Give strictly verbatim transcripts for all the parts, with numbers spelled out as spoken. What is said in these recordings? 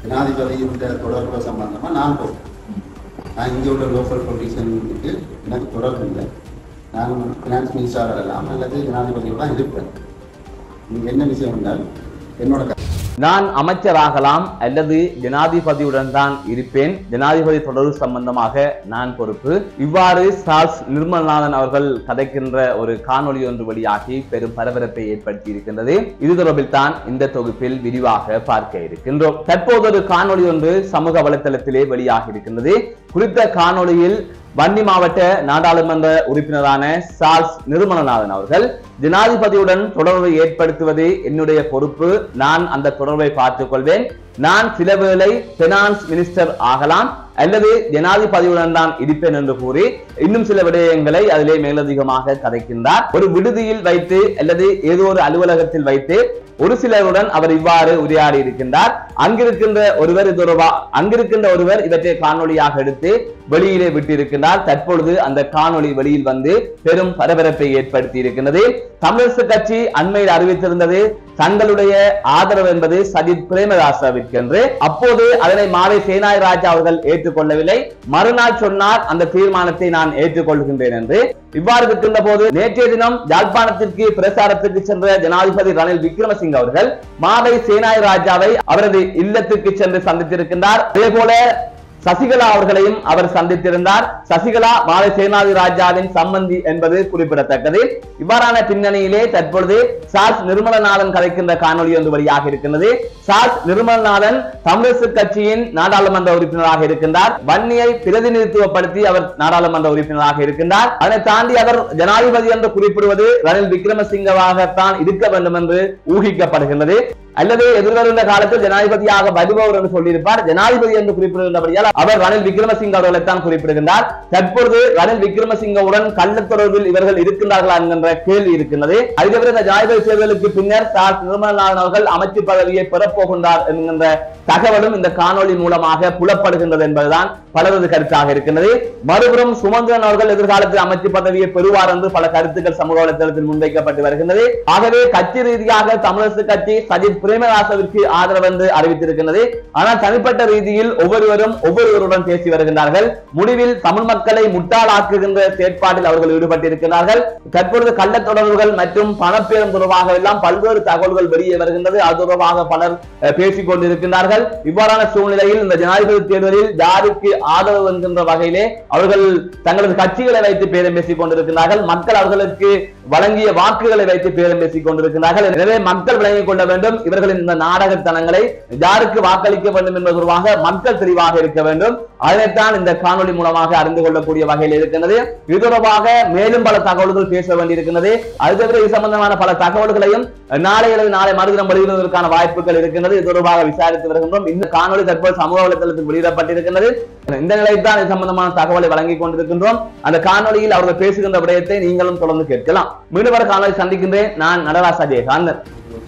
ஜனாதிபதியின் தொடர்பு சம்பந்தமாக நான் போகிறேன். நான் இங்கே உள்ள லோக்கல் பொலிட்டிஷியனுக்கு எனக்கு தொடர்பு இல்லை. நான் ஃபினான்ஸ் மினிஸ்டராக வரலாம் அல்லது ஜனாதிபதியோட இருப்பேன். நீங்கள் என்ன விஷயம் என்றால் என்னோட நான் அமைச்சராகலாம் அல்லது ஜனாதிபதியுடன் தான் இருப்பேன். ஜனாதிபதி தொடர்பு சம்பந்தமாக நான் பொறுப்பு. இவ்வாறு சார்ஸ் நிர்மல்நாதன் அவர்கள் கதைக்கின்ற ஒரு காணொலி ஒன்று வெளியாகி பெரும் பரபரப்பை ஏற்படுத்தி இருக்கின்றது. இது தொடர்பில் தான் இந்த தொகுப்பில் விரிவாக பார்க்க இருக்கின்றோம். தற்போது ஒரு காணொலி ஒன்று சமூக வலைதளத்திலே வெளியாகி இருக்கின்றது. குறித்த காணொலியில் வன்னி மாவட்ட நாடாளுமன்ற உறுப்பினரான சார்ஸ் நிர்மலநாதன் அவர்கள் ஜனாதிபதியுடன் தொடர்பை ஏற்படுத்துவது என்னுடைய பொறுப்பு, நான் அந்த தொடர்பை பார்த்துக் கொள்வேன், நான் சில வேளை பினான்ஸ் மினிஸ்டர் ஆகலாம் அல்லது ஜனாதிபதியுடன் தான் இருப்பேன் என்று கூறி இன்னும் சில விடயங்களை அதிலே மேலதிகமாக கதைக்கின்றார். ஒரு விடுதியில் வைத்து அல்லது ஏதோ ஒரு அலுவலகத்தில் வைத்து ஒரு சிலருடன் அவர் இவ்வாறு உரையாடி இருக்கின்றார். அங்கிருக்கின்ற ஒருவர் இதுவா அங்கிருக்கின்ற ஒருவர் இவற்றை காணொலியாக எடுத்து வெளியிலே விட்டிருக்கின்றார். தற்பொழுது அந்த காணொலி வெளியில் வந்து பெரும் பரபரப்பை ஏற்படுத்தி இருக்கின்றது. தமிழரசு கட்சி அண்மையில் அறிவித்திருந்தது தங்களுடைய ஆதரவு என்பது சஜித் பிரேமதாசவிற்கு என்று. அப்போது அதனை மாலை சேனாய் ராஜா அவர்கள் ஏற்றுக்கொள்ளவில்லை. மறுநாள் சொன்னார் அந்த தீர்மானத்தை நான் ஏற்றுக்கொள்கின்றேன் என்று. இவ்வாறு இருக்கின்ற போது நேற்றைய தினம் யாழ்ப்பாணத்திற்கு பிரசாரத்திற்கு சென்ற ஜனாதிபதி ரணில் விக்ரமசிங்க அவர்கள் மாலை சேனாய் ராஜாவை அவரது இல்லத்திற்கு சென்று சந்தித்திருக்கின்றார். அதே போல சசிகலா அவர்களையும் அவர் சந்தித்திருந்தார். சசிகலா மாலை சேனாதி ராஜாவின் சம்பந்தி என்பது குறிப்பிடத்தக்கது. இவ்வாறான பின்னணியிலே தற்பொழுது சார்ஸ் நிர்மலநாதன் கதைக்கின்ற காணொலி ஒன்று வழியாக இருக்கின்றது. சார்ஸ் நிர்மலநாதன் தமிழரசு கட்சியின் நாடாளுமன்ற உறுப்பினராக இருக்கின்றார். வன்னியை பிரதிநிதித்துவப்படுத்தி அவர் நாடாளுமன்ற உறுப்பினராக இருக்கின்றார். அதனை தாண்டி அவர் ஜனாதிபதி என்று குறிப்பிடுவது ரணில் விக்ரமசிங்கவாகத்தான் இருக்க வேண்டும் என்று ஊகிக்கப்படுகின்றது. அல்லது எதிர்வருகின்ற காலத்தில் ஜனாதிபதியாக வருபவர் என்று சொல்லியிருப்பார். ஜனாதிபதி என்று குறிப்பிடுகின்றபடியால் அவர் ரணில் விக்ரமசிங்க அவர்களைத்தான் குறிப்பிடுகின்றார். தற்பொழுது ரணில் விக்ரமசிங்கவுடன் கள்ள தொடர்பில் இவர்கள் இருக்கின்றார்களா என்கின்ற கேள்வி இருக்கின்றது. அதுவே இந்த ஜனாதிபதி தேர்தலுக்கு பின்னர் சார்ஸ் நிர்மலநாதன் அவர்கள் அமைச்சர் பதவியை பெறப்போகின்றார் என்கின்ற தகவலும் இந்த காணொலி மூலமாக புலப்படுகின்றது என்பதுதான் பலரது கருத்தாக இருக்கின்றது. மறுபுறம் சுமந்திரன் அவர்கள் எதிர்காலத்தில் அமைச்சர் பதவியை பெறுவார் என்று பல கருத்துக்கள் சமூக வலைதளத்தில் முன்வைக்கப்பட்டு வருகின்றது. ஆகவே கட்சி ரீதியாக தமிழரசு கட்சி சஜித் பிரேமதாசவிற்கு ஆதரவு என்று அறிவித்திருக்கின்றது. ஆனால் தனிப்பட்ட ரீதியில் ஒவ்வொருவரும் ஒவ்வொருவருடன் பேசி வருகின்றார்கள். முடிவில் தமிழ் மக்களை முட்டாளாக்குகின்ற செயற்பாட்டில் அவர்கள் ஈடுபட்டிருக்கிறார்கள். தற்பொழுது கள்ள தொடர்புகள் மற்றும் பணப்பேரம் தொடர்பாக எல்லாம் பல்வேறு தகவல்கள் வெளியே வருகின்றது. அது தொடர்பாக பலர் பேசிக் கொண்டிருக்கிறார்கள். இவ்வாறான சூழ்நிலையில் இந்த ஜனாதிபதி தேர்தலில் யாருக்கு ஆதரவு என்கின்ற வகையிலே அவர்கள் தங்களது கட்சிகளை வைத்து பேரம் பேசிக் கொண்டிருக்கிறார்கள். மக்கள் அவர்களுக்கு வழங்கிய வாக்குகளை வைத்து பேரம் பேசிக் கொண்டிருக்கிறார்கள். எனவே மக்கள் விளங்கிக் கொள்ள வேண்டும். இவர்களின் இந்த நாடகத்தனங்களை யாருக்கு வாக்களிக்க வேண்டும் என்பது தொடர்பாக மக்கள் தெளிவாக இருக்க வேண்டும். அதனைத்தான் இந்த காணொலி மூலமாக அறிந்து கொள்ளக்கூடிய வகையில் இருக்கின்றது. இது தொடர்பாக மேலும் பல தகவல்கள் பேச வேண்டியிருக்கிறது. அது தவிர இது சம்பந்தமான பல தகவல்களையும் நாளை அல்லது நாளை மறுதினம் வெளியிடுவதற்கான வாய்ப்புகள் இருக்கின்றது. இது தொடர்பாக விசாரித்து வருகின்றோம். இந்த காணொலி தற்போது சமூக வலைதளத்தில் வெளியிடப்பட்டிருக்கிறது. இந்த நிலையில் தான் இது சம்பந்தமான தகவலை வழங்கிக் கொண்டிருக்கின்றோம். அந்த காணொலியில் அவர்கள் பேசுகின்ற விடயத்தை நீங்களும் தொடர்ந்து கேட்கலாம். மீண்டும் வர காணொலி சந்திக்கின்றேன். நான் நடராசா ஜெயகாந்தன்.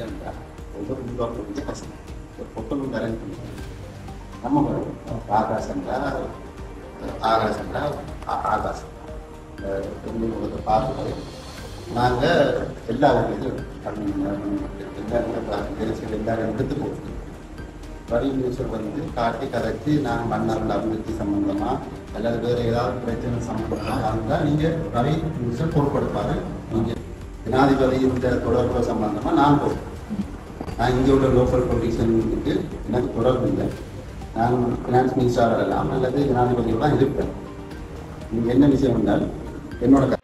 ஆகாசம் ஆகாசம் ஆகாசம் பார்த்து நாங்கள் எல்லா ஊர்லேயும் எல்லாரும் எடுத்து போட்டு ரவி மினிஸ்டர் வந்து காட்டி கதைச்சி நாங்கள் மன்னார்கள் அபிவிருத்தி சம்பந்தமா அல்லது வேறு ஏதாவது பிரச்சனை சம்பந்தமாக இருந்தால் நீங்கள் ரவி மினிஸ்டர் பொறுப்படுப்பாரு. நீங்கள் ஜனாதிபதியின் தொடர்பு சம்பந்தமாக நான் போகிறேன். நான் இங்கே உள்ள லோக்கல் பொலிட்டிஷியனுக்கு எனக்கு தொடர்பு இல்லை. நான் ஃபினான்ஸ் மினிஸ்டராக வரலாம் அல்லது ஜனாதிபதியோட இருப்பேன். நீங்கள் என்ன விஷயம் என்றால் என்னோட